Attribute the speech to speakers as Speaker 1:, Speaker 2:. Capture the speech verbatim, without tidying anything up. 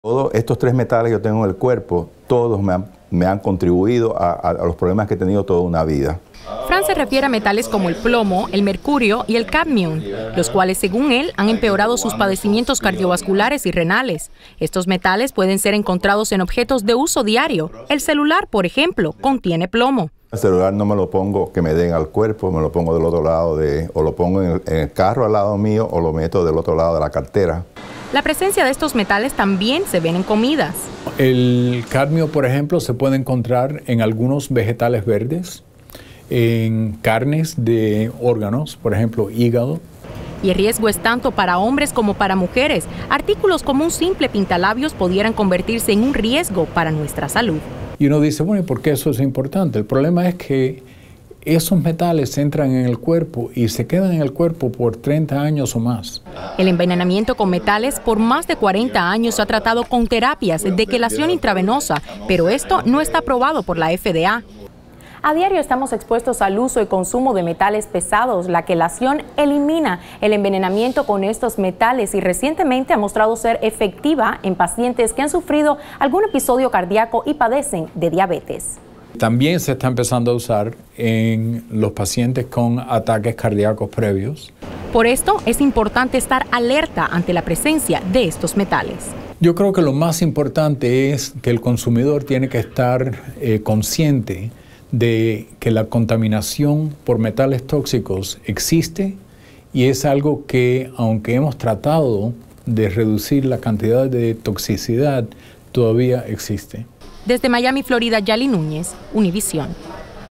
Speaker 1: Todos estos tres metales que yo tengo en el cuerpo, todos me han, me han contribuido a, a, a los problemas que he tenido toda una vida.
Speaker 2: Fran se refiere a metales como el plomo, el mercurio y el cadmio, los cuales, según él, han empeorado sus padecimientos cardiovasculares y renales. Estos metales pueden ser encontrados en objetos de uso diario. El celular, por ejemplo, contiene plomo.
Speaker 1: El celular no me lo pongo que me den al cuerpo, me lo pongo del otro lado, de, o lo pongo en el, en el carro al lado mío, o lo meto del otro lado de la cartera.
Speaker 2: La presencia de estos metales también se ven en comidas.
Speaker 3: El cadmio, por ejemplo, se puede encontrar en algunos vegetales verdes, en carnes de órganos, por ejemplo, hígado.
Speaker 2: Y el riesgo es tanto para hombres como para mujeres. Artículos como un simple pintalabios pudieran convertirse en un riesgo para nuestra salud.
Speaker 3: Y uno dice, bueno, ¿y por qué eso es importante? El problema es que esos metales entran en el cuerpo y se quedan en el cuerpo por treinta años o más.
Speaker 2: El envenenamiento con metales por más de cuarenta años se ha tratado con terapias de quelación intravenosa, pero esto no está aprobado por la F D A. A diario estamos expuestos al uso y consumo de metales pesados. La quelación elimina el envenenamiento con estos metales y recientemente ha mostrado ser efectiva en pacientes que han sufrido algún episodio cardíaco y padecen de diabetes.
Speaker 3: También se está empezando a usar en los pacientes con ataques cardíacos previos.
Speaker 2: Por esto es importante estar alerta ante la presencia de estos metales.
Speaker 3: Yo creo que lo más importante es que el consumidor tiene que estar eh, consciente de que la contaminación por metales tóxicos existe y es algo que, aunque hemos tratado de reducir la cantidad de toxicidad, todavía existe.
Speaker 2: Desde Miami, Florida, Yali Núñez, Univisión.